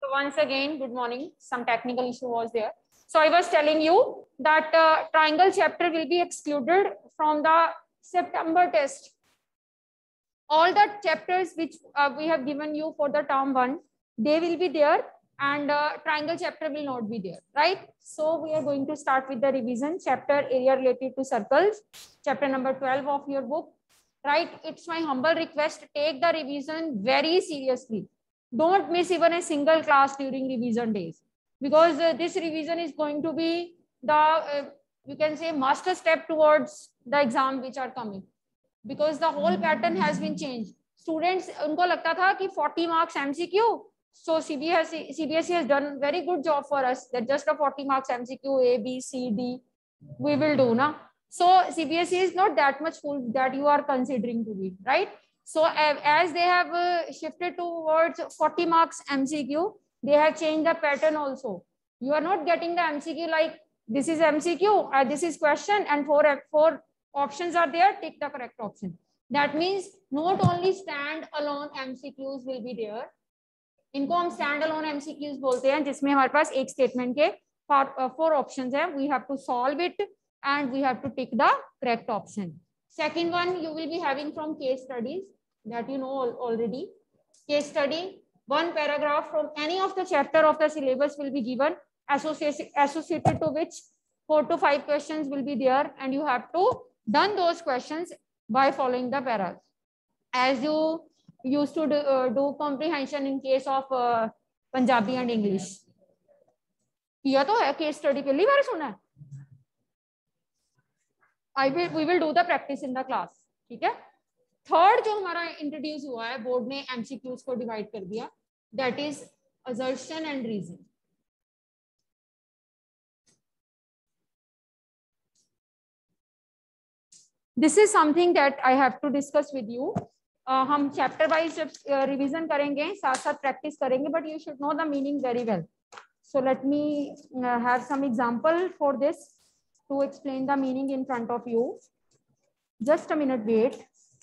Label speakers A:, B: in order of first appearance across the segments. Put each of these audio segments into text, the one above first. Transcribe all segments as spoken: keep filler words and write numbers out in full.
A: So once again, good morning. Some technical issue was there. So I was telling you that uh, triangle chapter will be excluded from the September test. All the chapters which uh, we have given you for the term one, they will be there, and uh, triangle chapter will not be there, right? So we are going to start with the revision chapter area related to circles, chapter number twelve of your book, right? It's my humble request, take the revision very seriously. Don't miss even a single class during revision days, because uh, this revision is going to be the, uh, you can say, master step towards the exam which are coming, because the whole pattern has been changed. Students, unko lagta tha ki forty marks M C Q, so C B S E, C B S E has done very good job for us that just a forty marks M C Q A, B, C, D we will do now. So C B S E is not that much full that you are considering to be, right? So as they have uh, shifted towards forty marks M C Q, they have changed the pattern also. You are not getting the M C Q like this is M C Q, uh, this is question, and four, four options are there, take the correct option. That means not only stand alone M C Qs will be there. इनको हम stand alone M C Qs बोलते हैं, जिसमें हमारे पास एक statement के four, uh, four options है. We have to solve it and we have to tick the correct option. Second one, you will be having from case studies that you know already. Case study, one paragraph from any of the chapter of the syllabus will be given, associated, associated to which four to five questions will be there, and you have to done those questions by following the paras. As you used to do, uh, do comprehension in case of uh, Punjabi and English. किया तो है case study, पहली बार सुना है. I will, we will do the practice in the class. ठीक है. Third जो हमारा इंट्रोड्यूस हुआ है, बोर्ड ने एमसीक्यूज को डिवाइड कर दिया, that is assertion and reason. This is something that I have to discuss with you. हम चैप्टर वाइज जब रिवीजन uh, करेंगे, साथ साथ प्रैक्टिस करेंगे, but you should know the meaning very well. So let me have some example for this to explain the meaning in front of you. Just a minute, wait.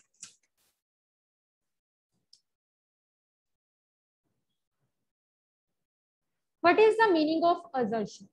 A: What is the meaning of assertion?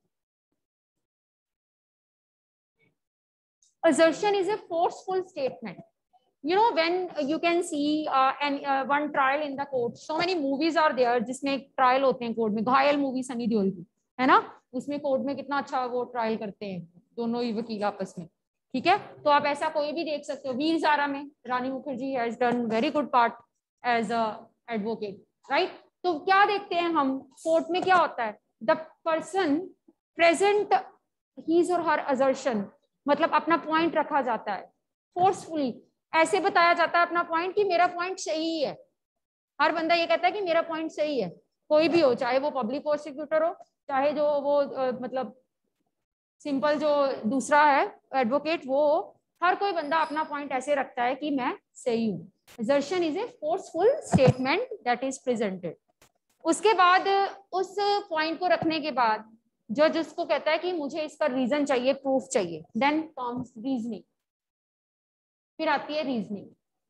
A: Assertion is a forceful statement. You know, when you can see uh, and uh, one trial in the court, so many movies are there जिसमें trial होते हैं court में. घायल movie Sunny Deol की है ना, उसमें court में कितना अच्छा वो ट्रायल करते हैं दोनों ही वकील आपस में. ठीक है, तो आप ऐसा कोई भी देख सकते हो. वीर ज़ारा में Rani Mukherjee has done very good part as a advocate, right. तो क्या देखते हैं हम, कोर्ट में क्या होता है, द पर्सन प्रेजेंट हीज और हर असर्शन, मतलब अपना पॉइंट रखा जाता है फोर्सफुली. ऐसे बताया जाता है अपना पॉइंट कि मेरा पॉइंट सही है. हर बंदा ये कहता है कि मेरा पॉइंट सही है, कोई भी हो, चाहे वो पब्लिक प्रोसिक्यूटर हो, चाहे जो वो आ, मतलब सिंपल जो दूसरा है एडवोकेट वो, हर कोई बंदा अपना पॉइंट ऐसे रखता है कि मैं सही हूँ. Assertion is a forceful statement that is presented. उसके बाद उस पॉइंट को रखने के बाद जज उसको कहता है कि मुझे इसका रीजन चाहिए, प्रूफ चाहिए. Then comes reasoning. फिर आती है रीजनिंग.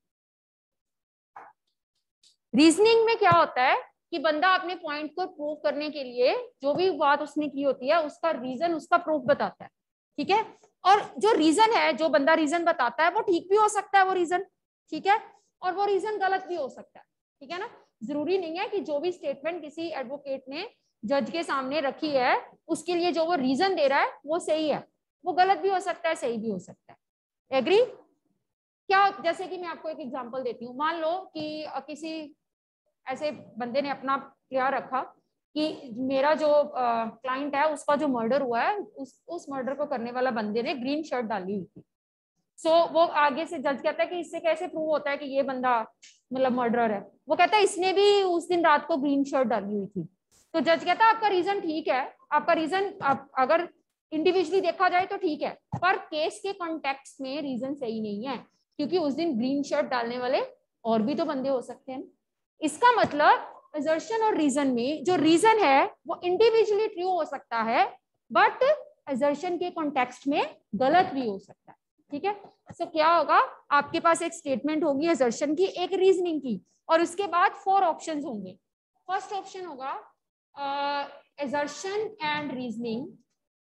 A: रीजनिंग में क्या होता है कि बंदा अपने पॉइंट को प्रूव करने के लिए जो भी बात उसने की होती है उसका रीजन, उसका प्रूफ बताता है. ठीक है, और जो रीजन है, जो बंदा रीजन बताता है वो ठीक भी हो सकता है वो रीजन, ठीक है, और वो रीजन गलत भी हो सकता है. ठीक है ना, जरूरी नहीं है कि जो भी स्टेटमेंट किसी एडवोकेट ने जज के सामने रखी है उसके लिए जो वो रीजन दे रहा है वो सही है. वो गलत भी हो सकता है, सही भी हो सकता है. एग्री? क्या, जैसे कि मैं आपको एक एग्जांपल देती हूँ. मान लो कि किसी ऐसे बंदे ने अपना क्या रखा कि मेरा जो क्लाइंट है उसका जो मर्डर हुआ है, उस उस मर्डर को करने वाला बंदे ने ग्रीन शर्ट डाली हुई थी. सो so, वो आगे से जज कहता है कि इससे कैसे प्रूव होता है कि ये बंदा मतलब मर्डरर है. वो कहता है इसने भी उस दिन रात को ग्रीन शर्ट डाली हुई थी. तो जज कहता है आपका रीजन ठीक है, आपका रीजन आप, अगर इंडिविजुअली देखा जाए तो ठीक है, पर केस के कॉन्टेक्स्ट में रीजन सही नहीं है, क्योंकि उस दिन ग्रीन शर्ट डालने वाले और भी तो बंदे हो सकते हैं. इसका मतलब असर्शन और रीजन में जो रीजन है वो इंडिविजुअली ट्रू हो सकता है, बट असर्शन के कॉन्टेक्स्ट में गलत भी हो सकता है. ठीक है, सो so, क्या होगा, आपके पास एक स्टेटमेंट होगी असर्शन की, एक रीजनिंग की, और उसके बाद फोर ऑप्शंस होंगे. फर्स्ट ऑप्शन होगा uh, assertion and reasoning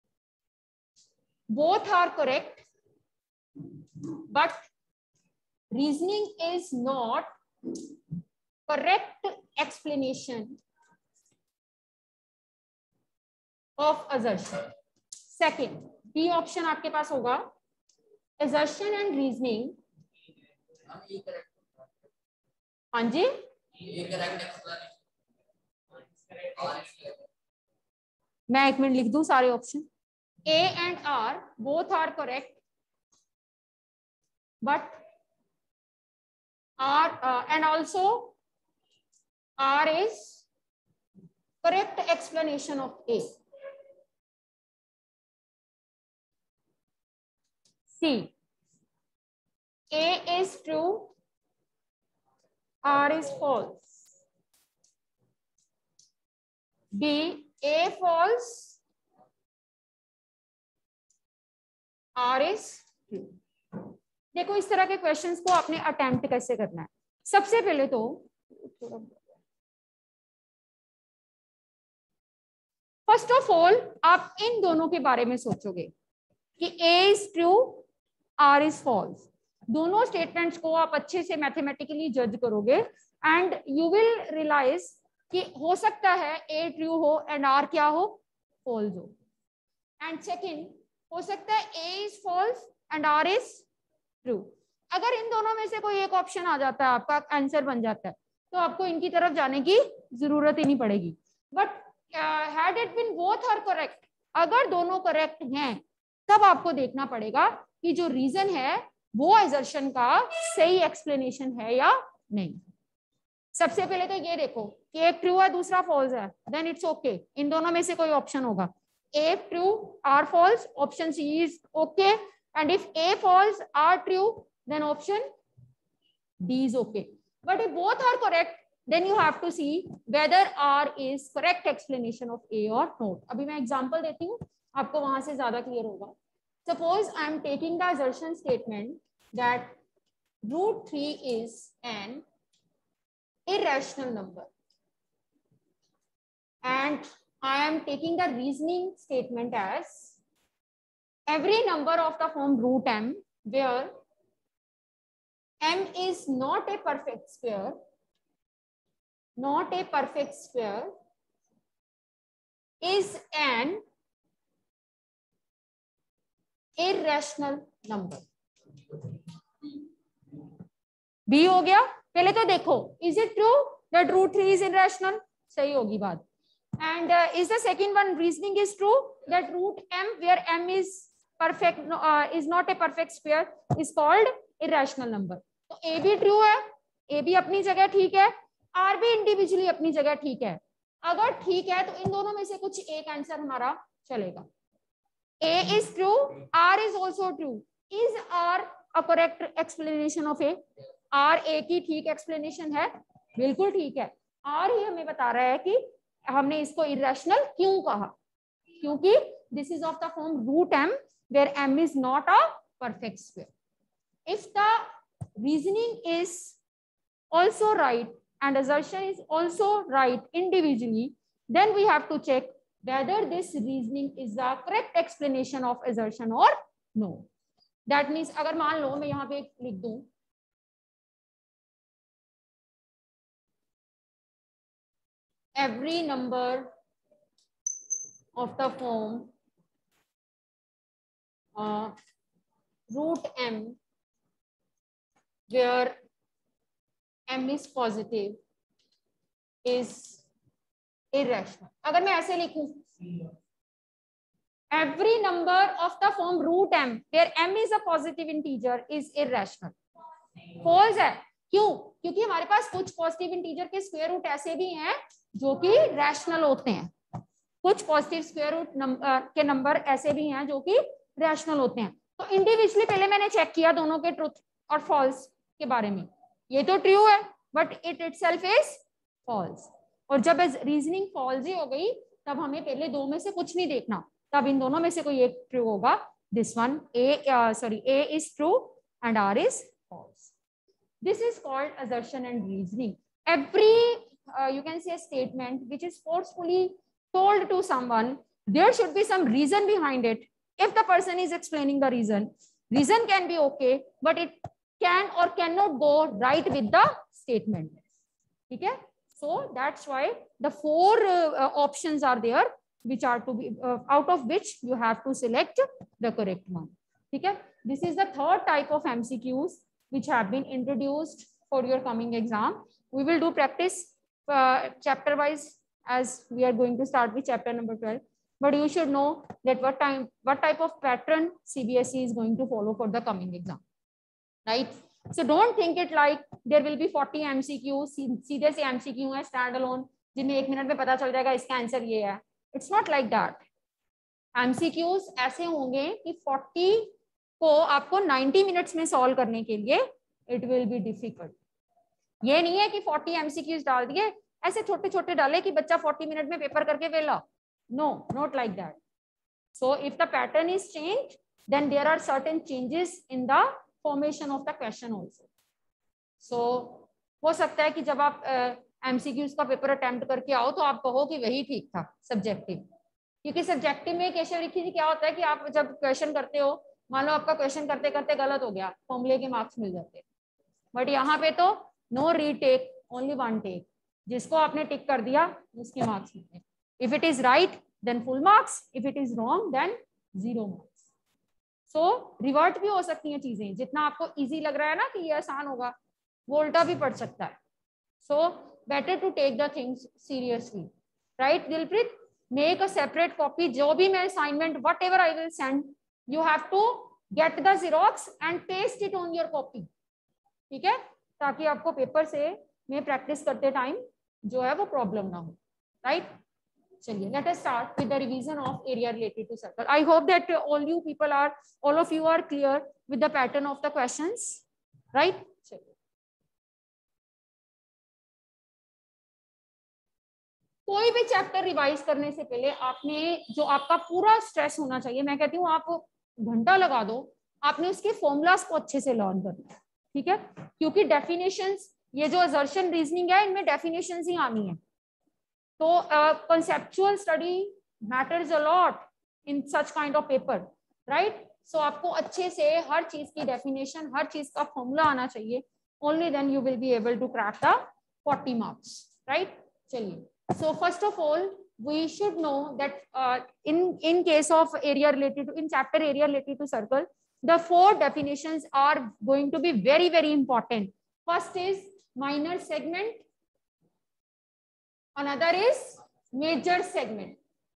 A: both are correct, but reasoning is not correct explanation of assertion. Second, B option आपके पास होगा, assertion and reasoning. हाँ जी, मैं एक मिनट लिख दूं सारे option. A and R both are correct, but R uh, and also R is correct explanation of A. C, A is true, R is false. B, A false, R is true. देखो इस तरह के questions को आपने attempt कैसे करना है. सबसे पहले तो फर्स्ट ऑफ ऑल आप इन दोनों के बारे में सोचोगे कि A is true, R is false. दोनों स्टेटमेंट्स को आप अच्छे से मैथमेटिकली जज करोगे एंड यू विल रियलाइज कि हो सकता है A ट्रू हो एंड R क्या हो, फॉल्स हो. एंड सेकंड, हो सकता है A is false and R is true. अगर इन दोनों में से कोई एक ऑप्शन आ जाता है, आपका आंसर बन जाता है, तो आपको इनकी तरफ जाने की जरूरत ही नहीं पड़ेगी. But had it been both are correct, अगर दोनों करेक्ट हैं तब आपको देखना पड़ेगा कि जो रीजन है वो असर्शन का सही एक्सप्लेनेशन है या नहीं. सबसे पहले तो ये देखो कि एक ट्रू है दूसरा फॉल्स है, देन इट्स ओके. इन दोनों में से कोई ऑप्शन होगा. A true, R false, option C is okay, and if A false, R true, then option D is okay. But if both are correct, then you have to see whether R is correct explanation of A or not. अभी मैं example देती हूँ, आपको वहां से ज्यादा clear होगा. Suppose I am taking the assertion statement that root three is an irrational number, and I am taking the reasoning statement as every number of the form root m where m is not a perfect square, not a perfect square, is an irrational number. B हो गया. पहले तो देखो, is it true that root three is irrational? सही होगी बात. And uh, is the second one reasoning is true that root m where m is perfect uh, is not a perfect square is called irrational number. तो A भी true है, A भी अपनी जगह ठीक है, R भी इंडिविजुअली अपनी जगह ठीक है. अगर ठीक है तो इन दोनों में से कुछ एक आंसर हमारा चलेगा. A is true, R is also true. Is R a correct explanation of A? R A की ठीक एक्सप्लेनेशन है, बिल्कुल ठीक है. R ही हमें बता रहा है कि हमने इसको इरेशनल क्यों कहा, क्योंकि this is of the form root m where m is not a perfect square. If the reasoning is also right and assertion is also right individually, then we have to check whether this reasoning is the correct explanation of assertion or no. That means अगर मान लो मैं यहाँ पे लिख दूं every number of the form uh, root m where m is positive is irrational. अगर मैं ऐसे लिखूं every number of the form root m where m is a positive integer is irrational. false है. क्यों? क्योंकि हमारे पास कुछ पॉजिटिव इंटीजर के स्क्वायर रूट ऐसे भी हैं जो कि रैशनल होते हैं, कुछ पॉजिटिव स्क्वायर रूट के नंबर ऐसे भी हैं जो कि रैशनल होते हैं. तो इंडिविजुअली पहले मैंने चेक किया दोनों के ट्रूथ और फॉल्स के बारे में. ये तो ट्रू है but it itself is false. और जब रीजनिंग फॉल्स ही हो गई तब हमें पहले दो में से कुछ नहीं देखना, तब इन दोनों में से कोई एक ट्रू होगा. This one A sorry A is true and R is false. This is called assertion and reasoning. Every uh, you can say statement which is forcefully told to someone, there should be some reason behind it. If the person is explaining the reason, reason can be okay, but it can or cannot go right with the statement. Okay, so that's why the four uh, options are there, which are to be uh, out of which you have to select the correct one. Okay, this is the third type of M C Qs which have been introduced for your coming exam. We will do practice uh, chapter wise as we are going to start with chapter number twelve. But you should know that what time, what type of pattern C B S E is going to follow for the coming exam, right? So don't think it like there will be forty M C Qs, सीधे से M C Q है standalone, जिन्हें एक minute में पता चल जाएगा इसका आंसर ये है. It's not like that. M C Qs ऐसे होंगे कि forty को आपको ninety मिनट्स में सॉल्व करने के लिए it will be difficult. ये नहीं है कि forty M C Qs डाल दिए, ऐसे छोटे छोटे डाले कि बच्चा forty मिनट में पेपर करके वेला. No, not like that. So if the pattern is changed, then there are certain changes in the formation of the question also. So हो सकता है कि जब आप uh, M C Qs का पेपर अटेम्प्ट करके आओ तो आप कहो कि वही ठीक था सब्जेक्टिव, क्योंकि सब्जेक्टिव में केशव लिखी जी क्या होता है कि आप जब क्वेश्चन करते हो, मान लो आपका क्वेश्चन करते करते गलत हो गया, फॉर्मूले के मार्क्स मिल जाते हैं. बट यहाँ पे तो no retake, only one take. जिसको आपने टिक कर दिया उसके मार्क्स मिलते. If it is right, then full marks. If it is wrong, then zero marks. So revert भी हो सकती हैं चीजें. जितना आपको easy लग रहा है ना कि ये आसान होगा, वो उल्टा भी पड़ सकता है. So better to take the things seriously, right? Dilpreet, make a separate copy. जो भी मैं assignment, whatever I will send, you have to get the Xerox and paste it on your copy. ठीक है, ताकि आपको पेपर से में practice करते टाइम जो है वो प्रॉब्लम ना हो, राइट? चलिए, let us start with the revision of area related to circle. I hope that all you people are, all of you are clear with the pattern of the questions, right? चलिए, कोई भी chapter revise करने से पहले आपने जो आपका पूरा स्ट्रेस होना चाहिए, मैं कहती हूँ आप घंटा लगा दो, आपने उसके फॉर्मूलाज को अच्छे से लर्न करना है. ठीक है, क्योंकि डेफिनेशंस, ये जो असर्शन रीजनिंग है, इनमें डेफिनेशंस ही आनी है. तो conceptual study matters a lot in such kind of paper, right? So आपको अच्छे से हर चीज की definition, हर चीज का formula आना चाहिए. Only then you will be able to crack the forty marks, right? चलिए. So first of all, we should know that uh, in in case of area related to, in chapter area related to circle, the four definitions are going to be very very important. First is minor segment. Another is major segment.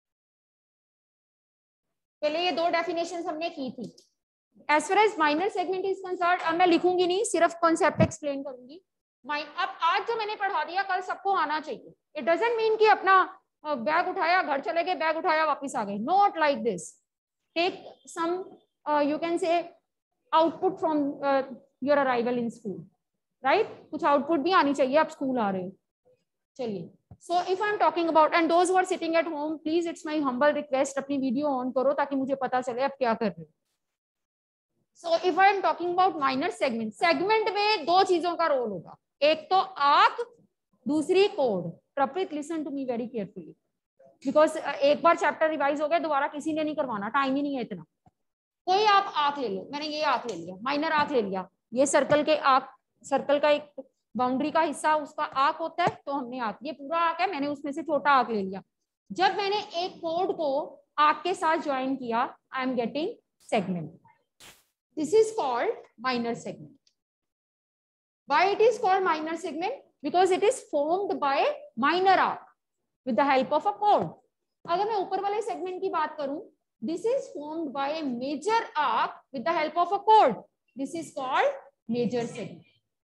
A: पहले ये दो definitions हमने की थी. As far as minor segment is concerned, अब मैं लिखूंगी नहीं, सिर्फ कॉन्सेप्ट एक्सप्लेन करूंगी. अब आज जो मैंने पढ़ा दिया कल सबको आना चाहिए. It doesn't mean कि अपना बैग उठाया घर चले गए, बैग उठाया वापस आ गए. Not like this. Take some uh, you can say output from uh, your arrival in school, right? कुछ output भी आनी चाहिए, आप स्कूल आ रहे हो. चलिए. So if I'm talking about, and those who are sitting at home, please, it's my humble request, अपनी video on करो ताकि मुझे पता चले आप क्या कर रहे हो. So if I'm talking about minor segment, segment में दो चीजों का रोल होगा, एक तो आर्क, दूसरी कोड. प्रॉपित, listen to me very carefully, because एक बार चैप्टर रिवाइज हो गया, दोबारा किसी ने नहीं करवाना, टाइम ही नहीं है इतना. कोई आप आर्क ले लो, मैंने ये आर्क ले लिया, माइनर आर्क ले लिया, ये सर्कल के आर्क, सर्कल का एक बाउंड्री का हिस्सा उसका आर्क होता है, तो हमने आर्क, ये पूरा आर्क है, मैंने उसमें से छोटा आर्क ले लिया. जब मैंने एक कोड को आर्क के साथ ज्वाइन किया, I am getting segment. This is called minor segment. Why it is called minor segment? Because it is formed by minor arc with the help of a कोड. अगर मैं ऊपर वाले सेगमेंट की बात करूं, this is formed by a major arc with the help of a कोड. This is called major segment.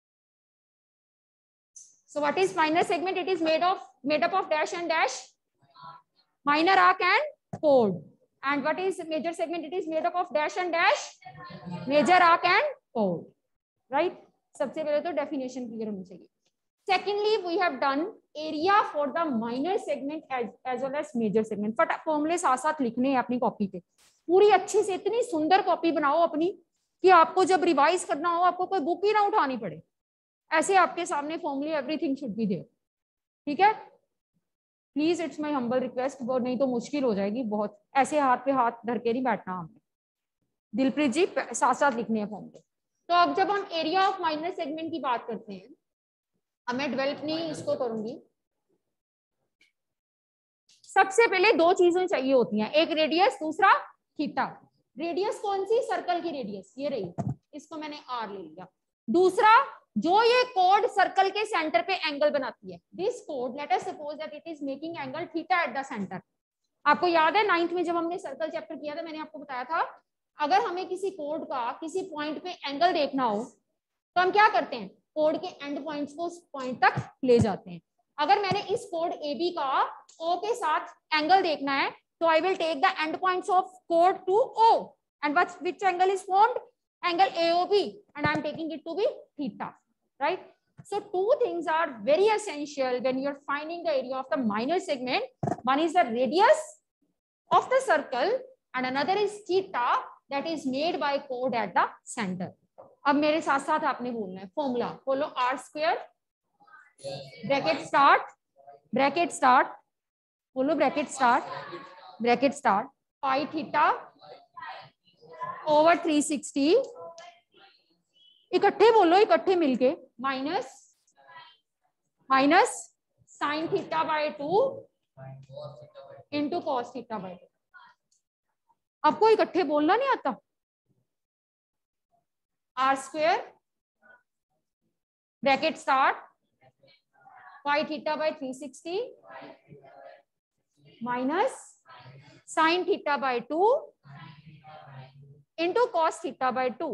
A: So what is minor segment? It is made of made up of dash and dash, minor arc and chord. And what is major segment? It is made up of dash and dash, major arc and chord. Right? सबसे पहले तो definition clear होनी चाहिए. Secondly, we have done area for the minor segment as as well as major segment. But फॉर्मूले साथ साथ लिखने हैं अपनी कॉपी पे. पूरी अच्छे से इतनी सुंदर कॉपी बनाओ अपनी कि आपको जब रिवाइज करना हो आपको कोई बुक ही ना उठानी पड़े. ऐसे आपके सामने फॉर्मूले, एवरीथिंग शुड बी देयर. ठीक है, please it's my humble request, वो नहीं तो मुश्किल हो जाएगी बहुत, ऐसे हाथ पे हाथ धर के नहीं बैठना हमने। दिलप्रीत जी साथ साथ लिखने हैं फॉर्मूले। तो अब जब हम एरिया ऑफ माइनर सेगमेंट की बात करते हैं, अब मैं डेवलप नहीं इसको करूंगी, सबसे पहले दो चीजें चाहिए होती हैं, एक रेडियस, दूसरा थीटा। रेडियस कौन सी? सर्कल की रेडियस, ये रही, इसको मैंने आर ले लिया। दूसरा, जो ये कोड सर्कल के सेंटर पे एंगल बनाती है, दिस कोड let us suppose that it is making angle theta at the centre. आपको याद है नाइन्थ में जब हमने सर्कल चैप्टर किया था, मैंने आपको बताया था अगर हमें किसी कोड का किसी पॉइंट पे एंगल देखना हो तो हम क्या करते हैं, कोड के एंड पॉइंट्स को उस पॉइंट तक ले जाते हैं। अगर मैंने इस कोड ए बी का ओ के साथ एंगल देखना है तो I will take the end points of कोड to O and which angle is formed, angle A O B, and I am taking it to be theta, right? So two things are very essential when you are finding the area of the minor segment. One is the radius of the circle and another is theta that is made by chord at the center. अब मेरे साथ साथ आपने बोलना है formula, बोलो r square bracket start bracket start बोलो bracket start bracket start pi theta over three sixty, इकट्ठे बोलो इकट्ठे मिलके, minus minus sine theta by two into cos theta by two. आपको इकट्ठे बोलना नहीं आता? R square bracket start pi theta by three sixty minus sine theta by two into cos theta by two.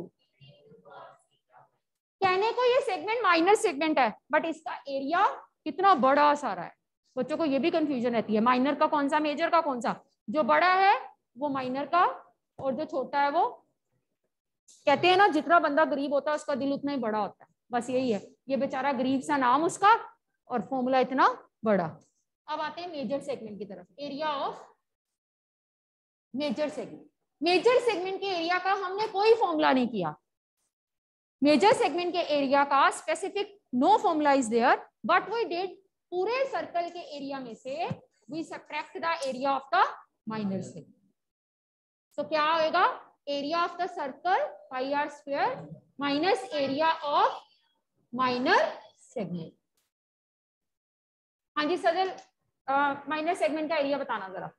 A: कहने को ये सेगमेंट माइनर सेगमेंट है but इसका एरिया कितना बड़ा सारा है। बच्चों को ये भी कंफ्यूजन रहती है, माइनर का कौन सा, मेजर का कौन सा। जो बड़ा है वो माइनर का और जो छोटा है वो, कहते हैं ना जितना बंदा गरीब होता है उसका दिल उतना ही बड़ा होता है, बस यही है। ये बेचारा गरीब सा नाम उसका और फॉर्मूला इतना बड़ा। अब आते हैं मेजर सेगमेंट की तरफ। Area of major segment, major segment के एरिया का हमने कोई फॉर्मूला नहीं किया। मेजर सेगमेंट के एरिया का specific no formula is there, but we did पूरे सर्कल के एरिया में से we subtract the area of the minor segment. So क्या होगा, area of the circle pi r square minus area of minor segment. हाँ जी Sajal, minor segment का area बताना जरा।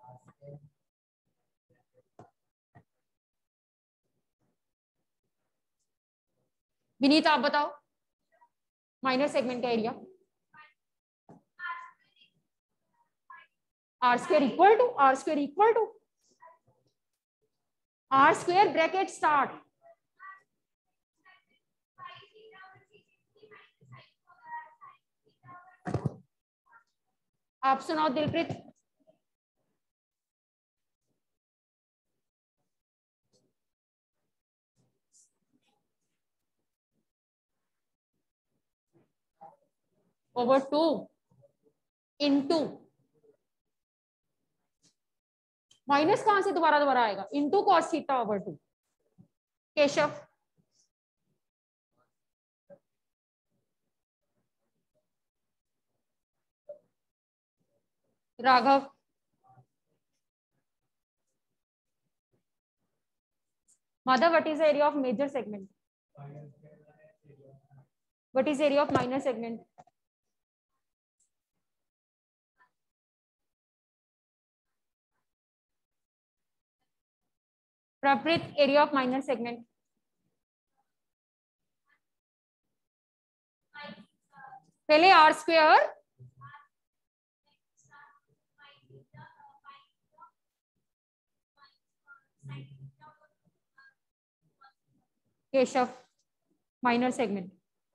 A: विनीत आप बताओ माइनर सेगमेंट का area. R square equal to r square equal to r square bracket start आप सुनाओ Dilpreet. Over two into minus कहां से दोबारा दोबारा आएगा, into cos theta over two. Keshav Raghav Mother, what is the area of major segment? What is the area of minor segment? Praprit, area of minor segment. पहले r square Keshav minor segment.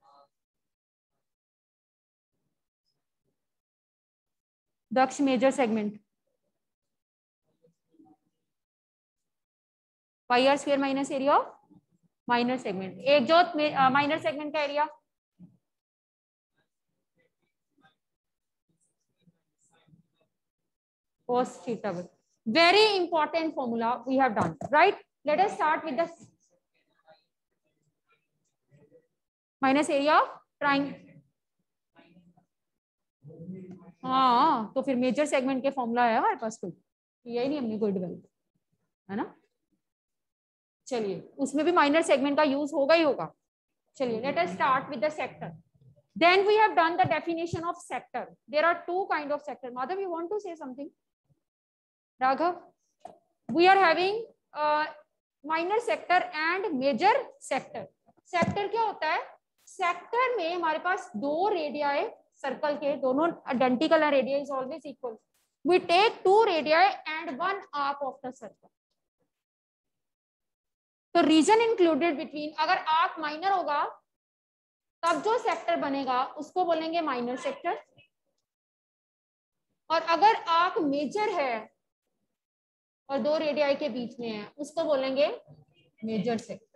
A: Daksh major segment. Pi r square minus area of minor segment. एक जो minor segment का area cos theta. Very important formula we have done, right? Let us start with the minus area of triangle. हाँ, तो फिर major segment के formula है हमारे पास कोई, यही नहीं हमने कोई डेवलप, है ना। चलिए, उसमें भी माइनर सेगमेंट का यूज होगा ही होगा। चलिए, let us start with the sector. Then we have done the definition of sector. There are two kind of sector. Madhav, you want to say something? Raghav, we are having uh, minor sector and major sector. Sector क्या होता है? Sector में हमारे पास दो radii circle के, दोनों identical है, radii is always equal. We take two radii and one arc of the circle. तो रीजन इंक्लूडेड बिटवीन, अगर आर्क माइनर होगा तब जो सेक्टर बनेगा उसको बोलेंगे माइनर सेक्टर, और अगर आर्क मेजर है और दो रेडियाई के बीच में है उसको बोलेंगे मेजर सेक्टर.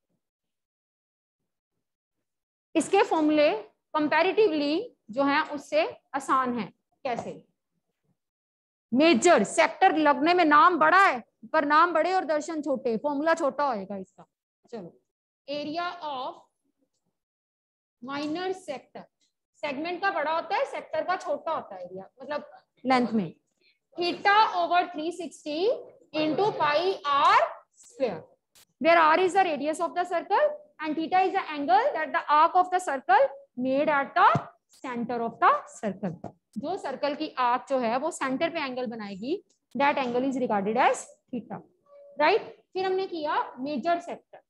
A: इसके फॉर्मूले कंपैरेटिवली जो है उससे आसान है. कैसे? मेजर सेक्टर लगने में नाम बड़ा है पर नाम बड़े और दर्शन छोटे, फॉर्मूला छोटा होएगा इसका. चलो, area of minor sector, segment का बड़ा होता है, सेक्टर का छोटा होता है एरिया, मतलब लेंथ में. Theta over three sixty into pi r square, where r is the radius of the circle and theta is the angle that the arc of the circle made at the center of the circle. जो circle की arc जो है वो centre पे angle बनाएगी, that angle is regarded as theta, right? फिर हमने किया मेजर सेक्टर.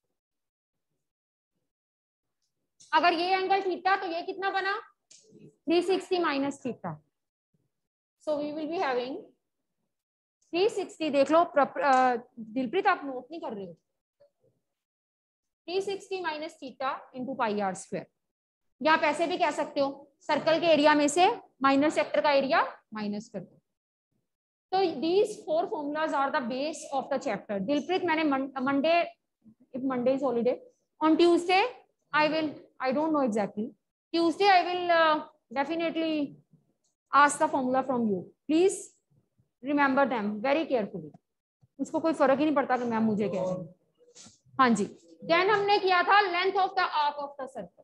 A: अगर ये एंगल थीटा तो ये कितना बना? Three sixty minus theta. So we will be having three sixty. देख लो दिलप्रीत, आप नोट नहीं कर रहे हो. Three sixty minus theta into pi r square. या आप ऐसे भी कह सकते हो, सर्कल के एरिया में से माइनर सेक्टर का एरिया माइनस कर दो. तो these four formulas are the base of the chapter. Dilpreet, मैंने Monday, if Monday is holiday, on Tuesday I will, I don't know exactly. Tuesday I will uh, definitely ask the formula from you. Please remember them very carefully. उसको कोई फर्क ही नहीं पड़ता कि ma'am मुझे कह रही है. हाँ जी. Then हमने किया था length of the arc of the circle.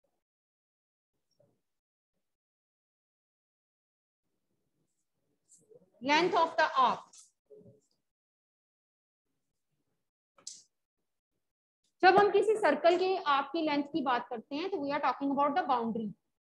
A: Length of the arc. जब हम किसी सर्कल के आर्क की लेंथ की बात करते हैं तो we are talking about the boundary.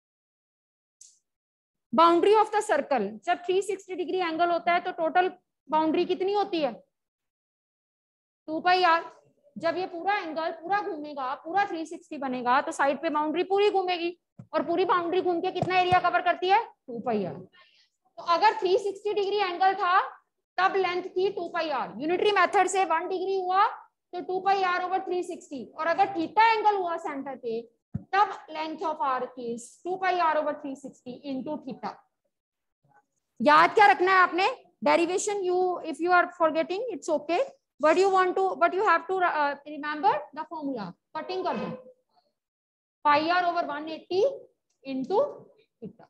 A: Boundary of the circle. जब थ्री सिक्सटी डिग्री एंगल होता है तो टोटल बाउंड्री कितनी होती है? Two pi r. जब ये पूरा एंगल पूरा घूमेगा, पूरा थ्री सिक्सटी बनेगा तो साइड पे बाउंड्री पूरी घूमेगी, और पूरी बाउंड्री घूम के कितना एरिया कवर करती है? Two pi r. तो अगर थ्री सिक्सटी डिग्री एंगल था तब लेंथ थी two pi r. Unitary method से वन डिग्री हुआ तो two pi r over three sixty, और अगर थीटा एंगल हुआ सेंटर पे तब length of arc is two pi r over three sixty into theta. याद क्या रखना है आपने? Derivation, you if you are forgetting it's okay, but you want to but you have to remember the formula. Cutting कर दो. Pi r over one eighty into theta.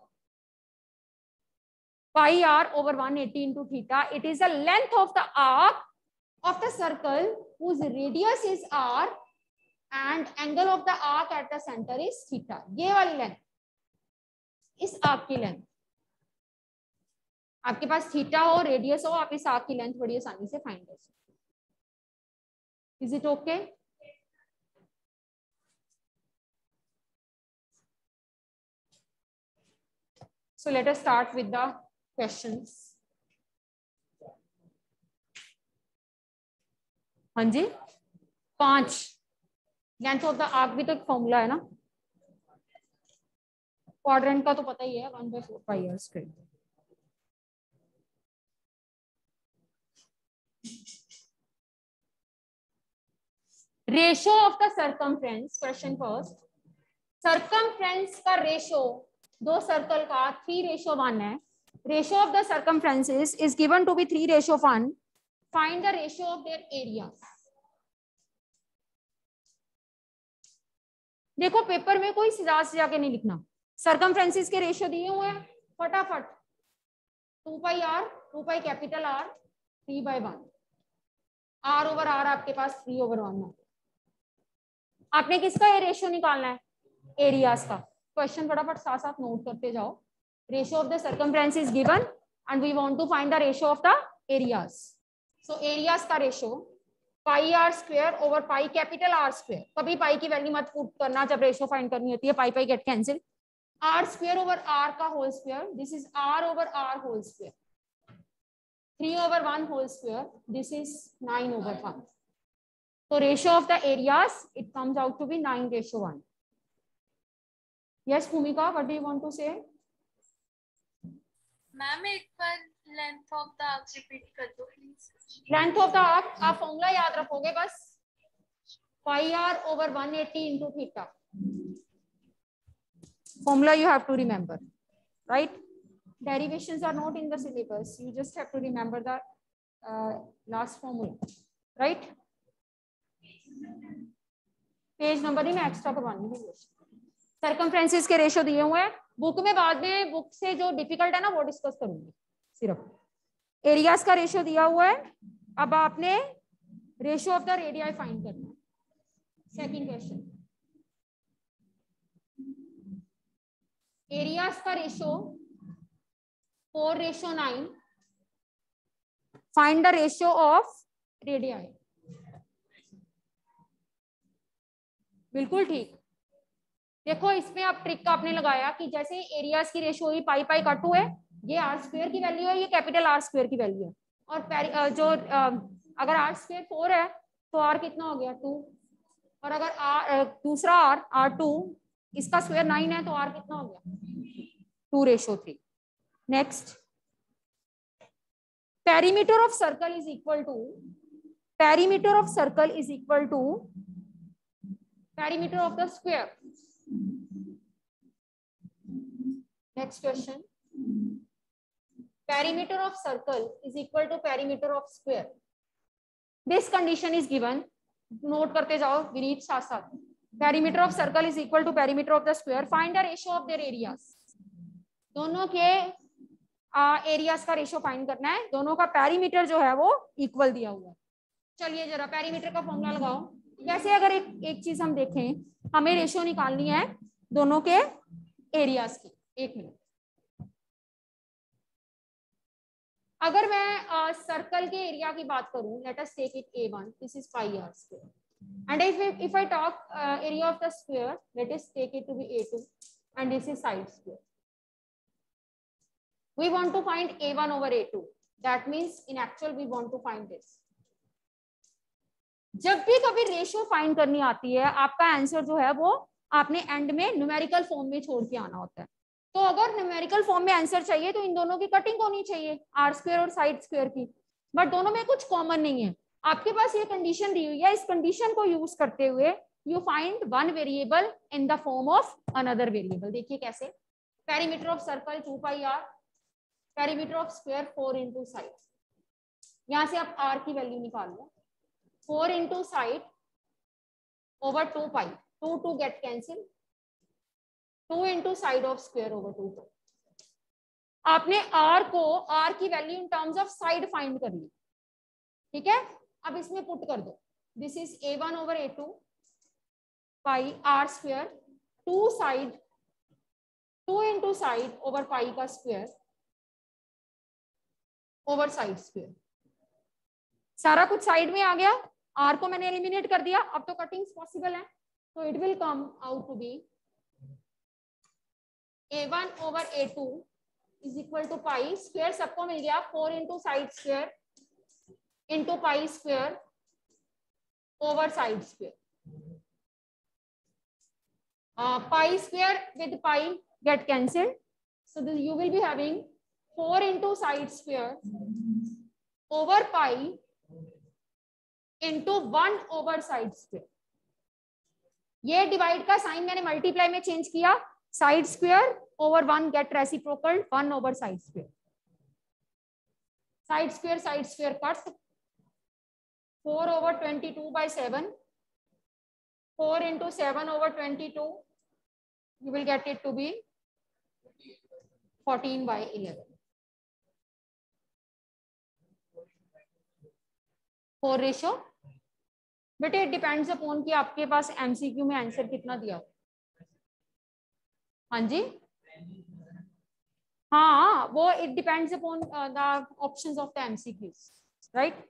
A: Pi r over one eighty into theta. It is the length of the arc of the circle whose radius is r and angle of the arc at the center is theta. ये वाली length, इस arc की length. आपके पास theta हो, radius हो, आप इस arc की लेंथ बड़ी आसानी से फाइंड कर सकते. Is it okay? So let us start with the questions. हाँ जी, पांच. लेंथ ऑफ द आर्क भी तो एक फॉर्मूला है ना. क्वाड्रेंट का तो पता ही है, one by four pi r square. Ratio of the circumference. Question first. Circumference का रेशो दो सर्कल का थ्री रेशो वन है. Ratio of the circumferences is given to be three ratio one. Find the ratio of their areas. देखो, paper में कोई सिजाज से जाके नहीं लिखना. सर्कमफ्रेंसेस के रेशियो दिए हुए हैं, फटाफट. Two pi r, two pi capital r, three by one. R over r आपके पास थ्री ओवर वन है. आपने किसका ये रेशियो निकालना है? एरियाज का. क्वेश्चन फटाफट साथ साथ नोट करते जाओ. ratio of the circumference is given and we want to find the ratio of the areas. So areas का ratio pi r square over pi capital R square. कभी pi की value मत put करना जब ratio find करनी होती है. pi pi get cancel. R square over R का whole square. This is R over R whole square. three over one whole square. This is nine over one. So ratio of the areas, it comes out to be nine ratio one. Yes, Bhumika, what do you want to say?
B: Ma'am एक बार length of the arc repeat कर दो please.
A: Length of the arc आप formula याद रखोगे बस. Pi r over one eighty into theta. Formula you have to remember, right? Derivations are not in the syllabus. You just have to remember the uh, last formula, right? Page number ही मैं extra करवाऊंगी. Circumferences के ratio दिए हुए हैं book में. बाद में बुक से जो डिफिकल्ट है ना वो डिस्कस करूंगी. सिर्फ एरियाज का रेशियो दिया हुआ है. अब आपने ratio of the radii find करना है. सेकंड क्वेश्चन, एरियाज का ratio four ratio nine. Find the ratio of radii. बिल्कुल ठीक. देखो इसमें आप ट्रिक आपने लगाया कि जैसे एरियाज की रेशियो हुई पाई पाई का टू है. ये आर स्क्वायर की वैल्यू है, ये कैपिटल आर स्क्वायर की वैल्यू है. और जो अगर आर स्क्वायर फोर है तो आर कितना हो गया टू. और अगर आर दूसरा आर आर टू इसका स्क्वायर नाइन है तो आर कितना हो गया two ratio three. Next, perimeter of circle is equal to perimeter of circle is equal to perimeter of the square. Next question. Perimeter of circle is equal to perimeter of square. This condition is given. Note करते जाओ विनीत साथ साथ. Perimeter of circle is equal to perimeter of the square. Find the ratio of their areas. दोनों के areas का ratio find करना है. दोनों का पेरीमीटर जो है वो इक्वल दिया हुआ है. चलिए जरा पेरीमीटर का फॉर्मूला लगाओ. वैसे अगर एक एक चीज हम देखें, हमें रेशियो निकालनी है दोनों के एरियाज की. एक मिनट. अगर मैं सर्कल uh, के एरिया की बात करूं, let us take it a one. This is pi r square. And if if I talk area of the square, let us take it to be a two and this is side square. We want to find a one over a two. That means in actual we want to find this. जब भी कभी ratio find करनी आती है, आपका answer जो है वो आपने एंड में न्यूमेरिकल फॉर्म में छोड़ के आना होता है. तो अगर न्यूमेरिकल फॉर्म में आंसर चाहिए तो इन दोनों की कटिंग होनी चाहिए, आर स्क्वायर और साइड स्क्वायर की. बट दोनों में कुछ कॉमन नहीं है. आपके पास ये कंडीशन दी हुई है. इस कंडीशन को यूज करते हुए you find one variable in the form of another variable. देखिए कैसे. Perimeter of circle two pi r, perimeter of square four into side. यहां से आप आर की वैल्यू निकाल लो. Four into side over two pi. Two two get cancel. Two into side of square over two. आपने r को r की value in terms of side find कर ली. ठीक है. अब इसमें पुट कर दो. This is a one over a two pi r square. Two side two into side over pi का स्क्वायर ओवर साइड स्क्वायर. सारा कुछ साइड में आ गया. आर को मैंने एलिमिनेट कर दिया. अब तो कटिंग्स पॉसिबल है. तो it will come out to be a one over a two is equal to pi. Square सबको मिल गया. Four into side square into pi square over side square. Pi square with pi get cancelled. So you will be having four into side square over pi into one over side square. ये divide का sign मैंने multiply में change किया. Side square over one get reciprocal one over side square. Side square side square cut. Four over twenty two by seven. Four into seven over twenty two. You will get it to be fourteen by eleven. Four ratio. बेटे it depends upon कि आपके पास MCQ में answer कितना दिया हो. हाँ जी हाँ वो it depends upon the options of the MCQs, right.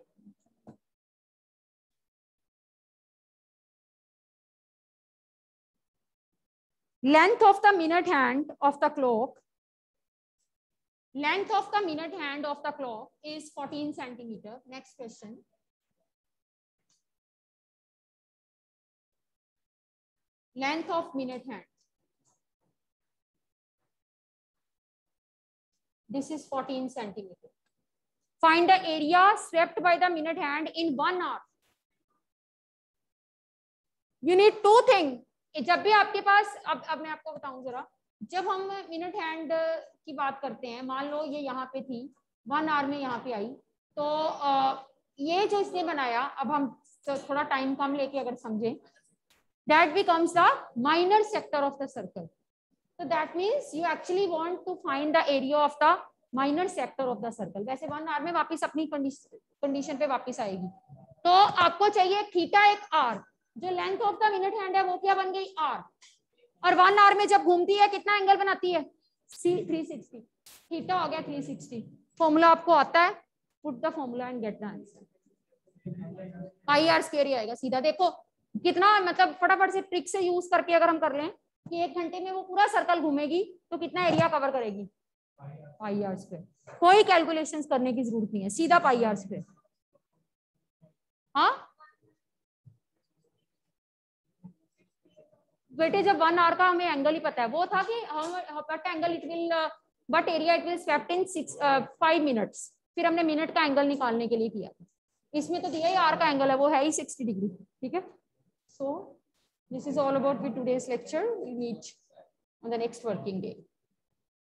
A: Length of the minute hand of the clock, length of the minute hand of the clock is fourteen centimeter. Next question. Length of minute hand. This is fourteen centimeter. Find the area swept by the minute hand in one hour. You need two things. जब भी आपके पास, अब अब मैं आपको बताऊं जरा, जब हम मिनट हैंड की बात करते हैं, मान लो ये यहाँ पे थी, वन आवर में यहाँ पे आई, तो आ, ये जो इसने बनाया, अब हम थोड़ा टाइम कम लेके अगर समझें, that becomes the minor sector of the circle. तो that means you actually want to find the area of the minor sector of the circle. वैसे वन आवर में वापस अपनी कंडीशन पे वापस आएगी. तो आपको चाहिए थीटा एक आर, जो length of the minute hand है वो क्या बन गई आर, और वन आवर में जब घूमती है कितना एंगल बनाती है सी थ्री सिक्सटी. थीटा हो गया थ्री सिक्सटी. फॉर्मूला आपको आता है, put the formula and get the answer. Pi r square ही आएगा सीधा. देखो कितना, मतलब फटाफट से ट्रिक से यूज करके अगर हम कर लें कि एक घंटे में वो पूरा सर्कल घूमेगी तो कितना एरिया कवर करेगी, पाई आर स्क्वायर. कोई कैलकुलेशंस करने की जरूरत नहीं है, सीधा पाई आर स्क्वायर. हाँ बेटे, जब वन आवर का हमें एंगल ही पता है, वो था कि हम but angle it will but area it will swept in six five minutes. फिर हमने मिनट का एंगल निकालने के लिए किया. इसमें तो दिया ही आर का एंगल है, वो है ही सिक्सटी डिग्री. ठीक है. So this is all about with today's lecture. We meet on the next working day.